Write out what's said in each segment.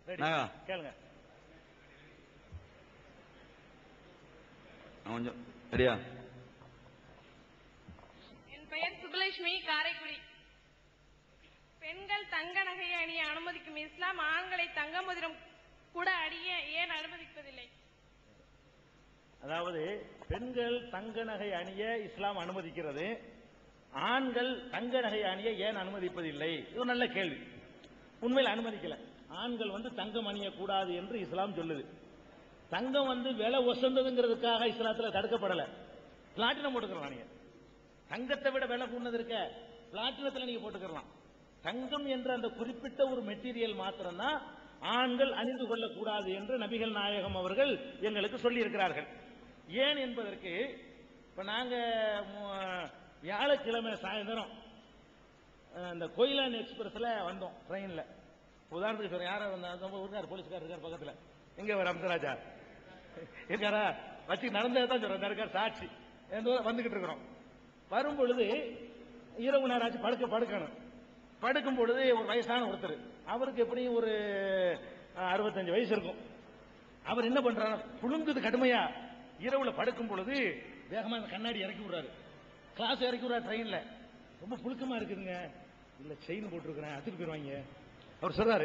கேளுங்க கொஞ்சம் சரியா. என் பெயர் சுபலட்சுமி, காரைக்குடி. பெண்கள் தங்க நகையை அணிய அனுமதிக்கும் இஸ்லாம் ஆண்களை தங்க மோதிரம் கூட அணிய ஏன் அனுமதிப்பதில்லை? அதாவது பெண்கள் தங்க நகை அணிய இஸ்லாம் அனுமதிக்கிறது, ஆண்கள் தங்க நகை அணிய ஏன் அனுமதிப்பதில்லை? இது ஒரு நல்ல கேள்வி. உண்மையில் அனுமதிக்கல. ஆண்கள் தங்கம் அணியக்கூடாது என்று இஸ்லாம் சொல்லுது. தங்கம் விலை ஒசந்ததுங்கிறதுக்காக இஸ்லாத்தில் தடுக்கப்படல. பிளாட்டினம் போட்டுக்கலாம். நீங்க தங்கத்தை விட விலை கூடது இருக்க பிளாட்டினத்தில் நீங்க போட்டுக்கலாம். தங்கம் என்ற அந்த குறிப்பிட்ட ஒரு மெட்டீரியல் மாத்திரம்தான் ஆண்கள் அணிந்து கொள்ளக்கூடாது என்று நபிகள் நாயகம் அவர்கள் எங்களுக்கு சொல்லி இருக்கிறார்கள். ஏன் என்பதற்கு இப்ப நாங்க வியாழக்கிழமை சாயந்தரம் இந்த கோயிலான் எக்ஸ்பிரஸ்ல வந்தோம் ட்ரெயின்ல. உதாரணத்துக்கு சொல்றேன், யாரும் இருக்காரு, போலீஸ்கார் இருக்கார் பக்கத்துல. எங்க வர அம்சராஜா இருக்காரா? வச்சு நடந்ததான் சொல்றேன், இருக்கார் சாட்சி. வந்துகிட்டு இருக்கிறோம். வரும் பொழுது இரவு நேரம் ஆச்சு, படுக்கணும். படுக்கும் பொழுது ஒரு வயசான ஒருத்தர், அவருக்கு எப்படியும் ஒரு 65 வயசு இருக்கும். அவர் என்ன பண்றாரு, புழுங்குது கடுமையா. இரவுல படுக்கும் பொழுது வேகமா கண்ணாடி இறக்கி விடுறாரு, கிளாஸ் இறக்கி விடுறாரு ட்ரெயின்ல. ரொம்ப புழுக்கமா இருக்குதுங்க. இல்ல செயின் போட்டிருக்கிறேன், அத்துட்டு போயிருவாங்க. அவர் சொல்றாரு,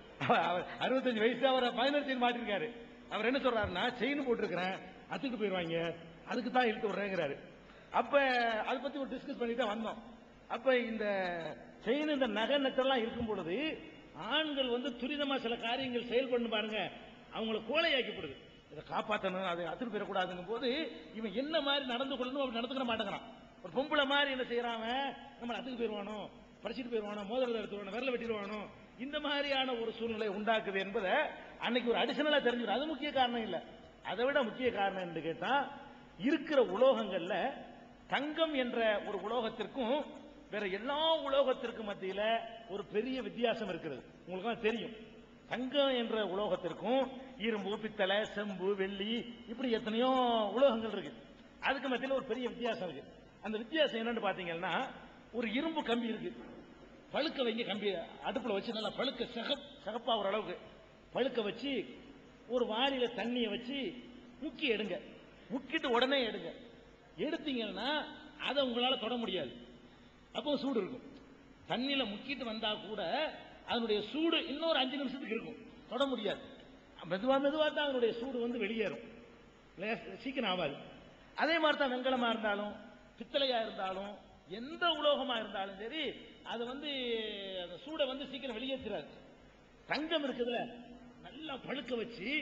65 வயசு, அவர் 11 செயின் மாட்டிருக்காரு. அவர் என்ன சொல்றாருன்னா, செயின் போட்டிருக்கிறேன், அத்துட்டு போயிருவாங்க, அதுக்கு தான் இழுத்து விடுறேங்கிறாரு. அப்ப அதை பத்தி ஒரு டிஸ்கஸ் பண்ணிட்டு வந்தோம். அப்ப இந்த செயின், இந்த நகை நட்டெல்லாம் இருக்கும் பொழுது ஆண்கள் துரிதமா சில காரியங்கள் செயல்படணும் பாருங்க, அவங்களை கோழையாக்கப்படுது. இதை காப்பாற்றணும், அதை அத்துட்டு போயிடக்கூடாதுங்கும் போது இவன் என்ன மாதிரி நடந்து கொள்ளணும் அப்படி நடந்துக்கிற மாட்டேங்கிறான். ஒரு பொம்பளை மாதிரி என்ன செய்யறாங்க, நம்ம அத்துக்கு போயிருவானோ, படிச்சுட்டு போயிருவானோ, மோதிரத்தை எடுத்துருவானோ, விரல வெட்டிடுவானோ, இந்த மாதிரியான ஒரு சூழ்நிலை உண்டாக்குது என்பதை அன்னைக்கு ஒரு அடிஷனலா தெரிஞ்சுக்கணும். அது முக்கிய காரணம் இல்ல. அதை விட முக்கிய காரணம் என்று கேட்டா, இருக்கிற உலோகங்கள்ல தங்கம் என்ற ஒரு உலோகத்திற்கும் வேற எல்லா உலோகத்திற்கும் மத்தியில ஒரு பெரிய வித்தியாசம் இருக்கிறது. உங்களுக்கு தெரியும், தங்கம் என்ற உலோகத்திற்கும் இரும்பு, பித்தளை, செம்பு, வெள்ளி, இப்படி எத்தனையோ உலோகங்கள் இருக்கு. அதுக்கு மத்தியில ஒரு பெரிய வித்தியாசம் இருக்கு. அந்த வித்தியாசம் என்னன்னு பாத்தீங்கன்னா, ஒரு இரும்பு கம்பி இருக்கு, பழுக்க வைங்க, கம்பி அடுப்புல வச்சு நல்லா பழுக்க சகப்பா ஒரு அளவுக்கு பழுக்க வச்சு ஒரு வாரியில தண்ணியை வச்சு முக்கி எடுங்க. முக்கிட்டு உடனே எடுங்க. எடுத்தீங்கன்னா அதை உங்களால தொட முடியாது. அப்போ சூடு இருக்கும். தண்ணியில முக்கிட்டு வந்தா கூட அதனுடைய சூடு இன்னொரு 5 நிமிஷத்துக்கு இருக்கும், தொட முடியாது. மெதுவா மெதுவா தான் அதனுடைய சூடு வெளியேறும், சீக்கிரம் ஆகாது. அதே மாதிரி தான் வெண்கலமா இருந்தாலும் பித்தளையா இருந்தாலும் எந்த உலோகமா இருந்தாலும் சரி, அது அந்த சூடை சீக்கிரம் வெளியேற்றாது. தங்கம் இருக்குதுல, நல்லா பழுக்க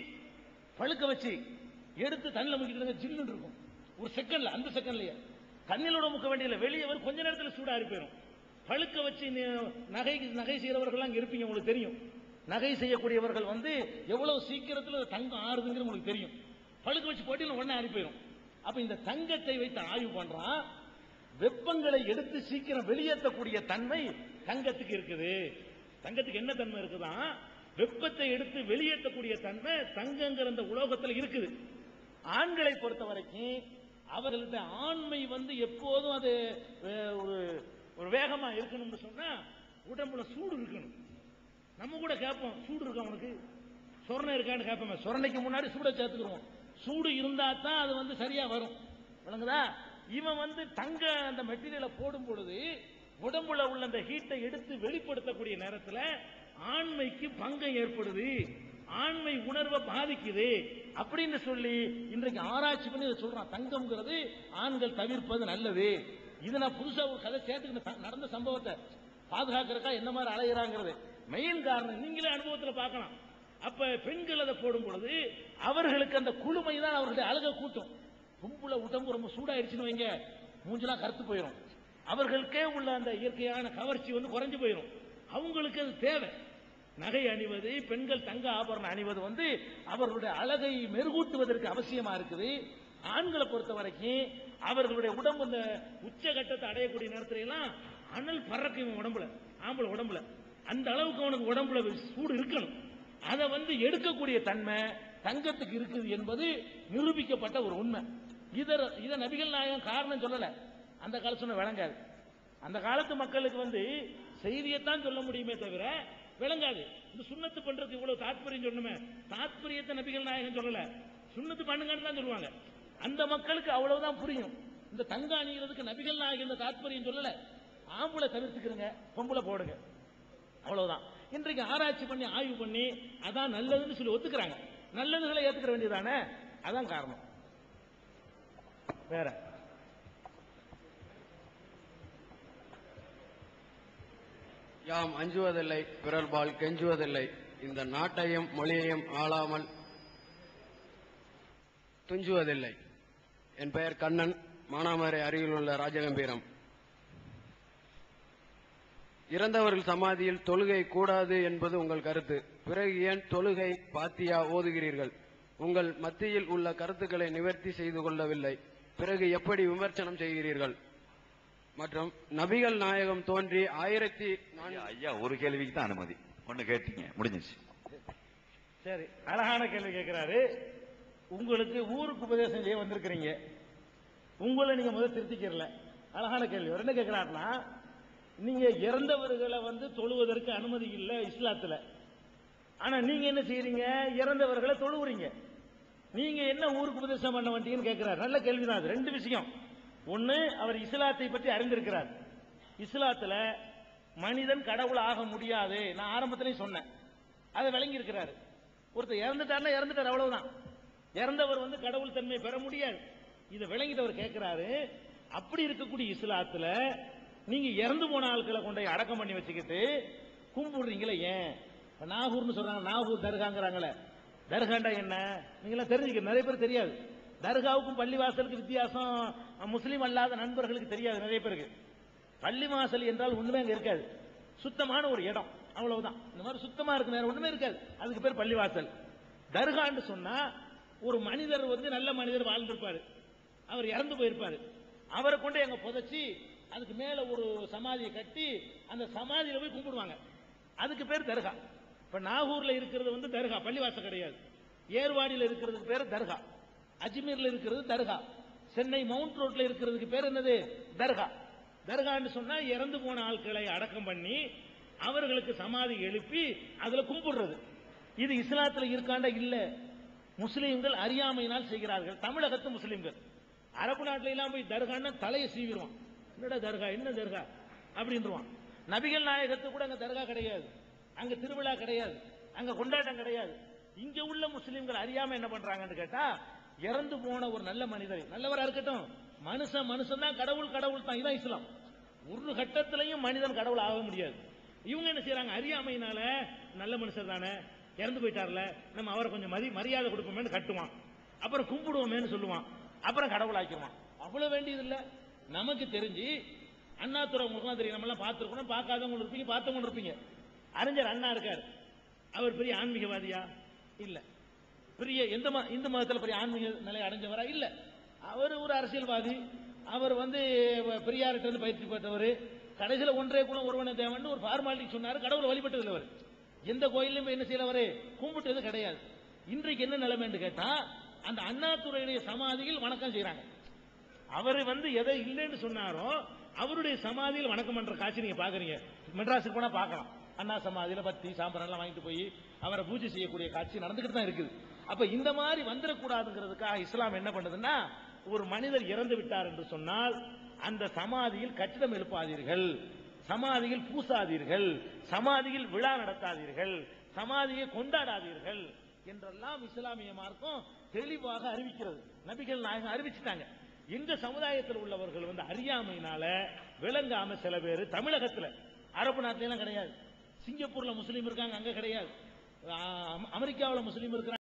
வச்சு எடுத்து தண்ணில முக்கிட்டு ஜில்லுன்னு இருக்கும். ஒரு செகண்ட்ல, அந்த செகண்ட்லயே தண்ணிலோட முக்க வேண்டியல, வெளியே வரும், கொஞ்ச நேரத்தில் சூடா போயிடும். பழுக்க வச்சு நகை செய்யறவர்கள் அங்க இருப்பீங்க, உங்களுக்கு தெரியும். நகை செய்யக்கூடியவர்கள் எவ்வளவு சீக்கிரத்தில் தங்கம் ஆறுதுங்கிற உங்களுக்கு தெரியும். பழுக்க வச்சு போட்டியில் உடனே ஆறி போயிடும். அப்ப இந்த தங்கத்தை வைத்து ஆய்வு பண்றான். வெப்பங்களை எடுத்து சீக்கிரம் வெளியேற்றக்கூடிய தன்மை தங்கத்துக்கு இருக்குது. தங்கத்துக்கு என்ன தன்மை இருக்குதான், வெப்பத்தை எடுத்து வெளியேற்றக்கூடிய தன்மை தங்கங்கிற அந்த உலோகத்தில் இருக்குது. ஆண்களை பொறுத்த வரைக்கும் அவர்கள்ட்ட ஆண்மை எப்போதும் அது ஒரு வேகமா இருக்கணும்னு சொன்னா உடம்புல சூடு இருக்கணும். நம்ம கூட கேட்போம், சூடு இருக்கா உனக்கு, சொரணை இருக்கான்னு கேட்போம். சொரணைக்கு முன்னாடி சூட சேர்த்துக்கிறோம். சூடு இருந்தா தான் அது சரியா வரும். விளங்குதா? இவன் தங்க அந்த மெட்டீரியலை போடும் பொழுது உடம்புல உள்ள அந்த ஹீட்டை எடுத்து வெளிப்படுத்தக்கூடிய நேரத்தில் ஆண்மைக்கு பங்கம் ஏற்படுது, ஆண்மை உணர்வை பாதிக்குது அப்படின்னு சொல்லி இன்றைக்கு ஆராய்ச்சி பண்ணி சொல்றான். தங்கம்ங்கிறது ஆண்கள் தவிர்ப்பது நல்லது. இது நான் புதுசா ஒரு கதை சேர்த்துக்கிட்டு நடந்த சம்பவத்தை பாதுகாக்கிறக்கா என்ன மாதிரி அலைகிறாங்கிறது மெயின் காரணம் நீங்களே அனுபவத்தில் பார்க்கலாம். அப்ப பெண்கள் அதை போடும் பொழுது அவர்களுக்கு அந்த குளுமை தான் அவர்களுடைய அழகை கூட்டும். கும்புல உடம்பு ரொம்ப சூடாயிருச்சுன்னு வைங்க, மூஞ்செல்லாம் கருத்து போயிடும். அவர்களுக்கே உள்ள அந்த இயற்கையான கவர்ச்சி குறைஞ்சு போயிடும். அவங்களுக்கு அது தேவை. நகை அணிவது, பெண்கள் தங்க ஆபரணம் அணிவது அவர்களுடைய அழகை மெருகூட்டுவதற்கு அவசியமா இருக்குது. ஆண்களை பொறுத்த வரைக்கும் அவர்களுடைய உடம்பு இந்த உச்சகட்டத்தை அடையக்கூடிய நேரத்துல எல்லாம் அனல் பறக்கும் உடம்புல, ஆம்பளை உடம்புல அந்த அளவுக்கு அவனுக்கு உடம்புல சூடு இருக்கணும். அதை எடுக்கக்கூடிய தன்மை தங்கத்துக்கு இருக்குது என்பது நிரூபிக்கப்பட்ட ஒரு உண்மை. இத நபிகள் நாயகம் காரணம் சொல்லல, அந்த காலத்து சொன்ன விளங்காது. அந்த காலத்து மக்களுக்கு செய்தியைத்தான் சொல்ல முடியுமே தவிர விளங்காது. இந்த சுண்ணத்து பண்றதுக்கு இவ்வளவு தாத்பரியம் சொன்னமே, தாத்பரியத்தை நபிகள் நாயகம் சொல்லல, சுண்ணத்து பண்ணுங்கன்னு தான் சொல்லுவாங்க. அந்த மக்களுக்கு அவ்வளவுதான் புரியும். இந்த தங்க அணிகிறதுக்கு நபிகள் நாயகம் இந்த தாத்பரியம் சொல்லல, ஆம்பளை தவிர்த்துக்கிறங்க, பொம்பளை போடுங்க, அவ்வளவுதான். இன்றைக்கு ஆராய்ச்சி பண்ணி ஆய்வு பண்ணி அதான் நல்லதுன்னு சொல்லி ஒத்துக்கிறாங்க. நல்லதுகளை ஏத்துக்கிற வேண்டியதானே, அதான் காரணம். வேற யாம் அஞ்சுவதில்லை, பிறர்பால் கெஞ்சுவதில்லை, இந்த நாட்டையும் மொழியையும் ஆளாமல் துஞ்சுவதில்லை. என் பெயர் கண்ணன், மானாமரை அருகில் உள்ள ராஜகம்பீரம். இறந்தவர்கள் சமாதியில் தொழுகை கூடாது என்பது உங்கள் கருத்து. பிறகு ஏன் தொழுகை பாத்தியா ஓதுகிறீர்கள்? உங்கள் மத்தியில் உள்ள கருத்துக்களை நிவர்த்தி செய்து கொள்ளவில்லை, பிறகு எப்படி விமர்சனம் செய்கிறீர்கள்? மற்றும் நபிகள் நாயகம் தோன்றி 1004 ஐயா ஒரு கேள்விக்கு தான் அனுமதி, ஒண்ணு கேட்டீங்க முடிஞ்சிச்சு. சரி, அழகான கேள்வி கேட்கிறாரு. உங்களுக்கு ஊருக்கு உபதேசம் செய்ய வந்திருக்கிறீங்க, உங்களை நீங்க முதல் திருத்திக்கிறல. அழகான கேள்வி. என்ன கேட்கிறாருன்னா, நீங்க இறந்தவர்களை தொழுவதற்கு அனுமதி இல்லை இஸ்லாத்துல, ஆனா நீங்க என்ன செய்யறீங்க, இறந்தவர்களை தொழுவுறீங்க. நீங்க என்ன ஊருக்கு உபதேசம் பண்ண வந்தீங்கன்னு கேட்கிறார். நல்ல கேள்விதான் அது. ரெண்டு விஷயம். ஒன்னு, அவர் இஸ்லாத்தை பற்றி அறிந்திருக்கிறார். இஸ்லாத்துல மனிதன் கடவுள் ஆக முடியாது, நான் ஆரம்பத்திலேயே சொன்னேன், அதை விளங்கி இருக்கிறாரு. ஒருத்தர் இறந்துட்டாருன்னா இறந்துட்டார், அவ்வளவுதான். இறந்தவர் கடவுள் தன்மையை பெற முடியாது, இதை விளங்கிட்டவர் கேட்கிறாரு. அப்படி இருக்கக்கூடிய இஸ்லாத்துல நீங்க இறந்து போன ஆட்களை கொண்டு அடக்கம் பண்ணி வச்சுக்கிட்டு கும்பிடுறீங்களே ஏன்? நாகூர்னு சொல்றாங்க, நாகூர் தர்காங்கிறாங்களே, தர்காண்டா என்ன நீங்க தெரிஞ்சுக்க. நிறைய பேர் தெரியாது. தர்காவுக்கும் பள்ளிவாசலுக்கு வித்தியாசம் முஸ்லீம் அல்லாத நண்பர்களுக்கு தெரியாது நிறைய பேருக்கு. பள்ளிவாசல் என்றால் ஒண்ணுமே அங்க இருக்காது, சுத்தமான ஒரு இடம், அவ்வளவுதான். இந்த மாதிரி சுத்தமா இருக்கு, வேற ஒண்ணுமே இருக்காது, அதுக்கு பேர் பள்ளிவாசல். தர்கான்னு சொன்னா ஒரு மனிதர் நல்ல மனிதர் வாழ்ந்திருப்பாரு, அவர் இறந்து போயிருப்பாரு, அவரை கொண்டு எங்க புதைச்சி அதுக்கு மேல ஒரு சமாதியை கட்டி அந்த சமாதியில போய் கும்பிடுவாங்க, அதுக்கு பேர் தர்கா. இப்ப நாகூர்ல இருக்கிறது தர்கா, பள்ளிவாசல் கிடையாது. ஏர்வாடியில் இருக்கிறதுக்கு பேர் தர்கா, அஜ்மீர்ல இருக்கிறது தர்கா, சென்னை மவுண்ட் ரோட்ல இருக்கிறதுக்கு பேர் என்னது, தர்கா. தர்கான்னு சொன்னா இறந்து போன ஆட்களை அடக்கம் பண்ணி அவர்களுக்கு சமாதி எழுப்பி அதுல கும்பிடுறது. இது இஸ்லாத்துல இருக்காண்டா இல்ல, முஸ்லீம்கள் அறியாமையினால் செய்கிறார்கள். தமிழகத்து முஸ்லீம்கள், அரபு நாட்டில எல்லாம் போய் தர்கான்னா தலையை சீவிடுவான், என்னடா தர்கா, என்ன தர்கா அப்படின்றான். நபிகள் நாயகத்து கூட அங்க தர்கா கிடையாது, அங்க திருவிழா கிடையாது, அங்க கொண்டாட்டம் கிடையாது. இங்க உள்ள முஸ்லீம்கள் அறியாம என்ன பண்றாங்கன்னு கேட்டா, இறந்து போன ஒரு நல்ல மனிதரை, நல்லவரா இருக்கட்டும், மனுஷன் தான் கடவுள், கடவுள் தான், இதான் இஸ்லாம். ஒரு கட்டத்திலையும் மனிதன் கடவுள் ஆக முடியாது. இவங்க என்ன செய்யறாங்க, அறியாமையினால நல்ல மனுஷர் தானே இறந்து போயிட்டார்ல, நம்ம அவரை கொஞ்சம் மரியாதை கொடுப்போமேன்னு கட்டுவான், அப்புறம் கும்பிடுவோமேன்னு சொல்லுவான், அப்புறம் கடவுள் ஆக்கிடுவான். அவ்வளவு வேண்டியது இல்ல. நமக்கு தெரிஞ்சு அண்ணாதுரை முகம் தெரியும், நம்ம எல்லாம் பார்த்திருக்கணும், பார்க்காதவங்க இருப்பீங்க, பார்த்தவங்க இருப்பீங்க. அறிஞர் அண்ணா இருக்கார், அவர் பெரிய ஆன்மீகவாதியா இல்ல, பெரிய இந்து மதத்தில் பெரிய ஆன்மீக நிலை அடைஞ்சவரா இல்ல, அவர் ஒரு அரசியல்வாதி. அவர் பெரியார்கிட்ட பயிற்சி பெற்றவர். கடைசியில் ஒன்றே குலம் ஒருவனை தேவன் ஒரு ஃபார்மாலிட்டி சொன்னாரு, கடவுளை வழிபட்டது அவர். எந்த கோயிலும் என்ன செய்யறவரு கும்பிட்டது கிடையாது. இன்றைக்கு என்ன நிலைமைன்னு கேட்டா, அந்த அண்ணாதுரையுடைய சமாதியில் வணக்கம் செய்யறாங்க. அவர் எதை இல்லைன்னு சொன்னாரோ அவருடைய சமாதியில் வணக்கம் பண்ற காட்சி நீங்க பாக்குறீங்க. மெட்ராஸுக்கு போனா பார்க்கலாம், அண்ணா சமாதியில பத்தி சாம்பரம் எல்லாம் வாங்கிட்டு போய் அவரை பூஜை செய்யக்கூடிய காட்சி நடந்துகிட்டு தான் இருக்குது. அப்ப இந்த மாதிரி வந்துடக்கூடாதுங்கிறதுக்காக இஸ்லாம் என்ன பண்ணுதுன்னா, ஒரு மனிதர் இறந்து விட்டார் என்று சொன்னால் அந்த சமாதியில் கட்டிடம் எழுப்பாதீர்கள், சமாதியில் பூசாதீர்கள், சமாதியில் விழா நடத்தாதீர்கள், சமாதியை கொண்டாடாதீர்கள் என்றெல்லாம் இஸ்லாமிய மார்க்கம் தெளிவாக அறிவிக்கிறது. நபிகள் நாயகம் அறிவிச்சுட்டாங்க. எங்க சமுதாயத்தில் உள்ளவர்கள் அறியாமையினால விளங்காம சில பேர், தமிழகத்துல, அரபு நாட்டில எல்லாம் கிடையாது, சிங்கப்பூர்ல முஸ்லீம் இருக்காங்க, அங்க கிடையாது, அமெரிக்காவில் முஸ்லீம் இருக்கிறாங்க.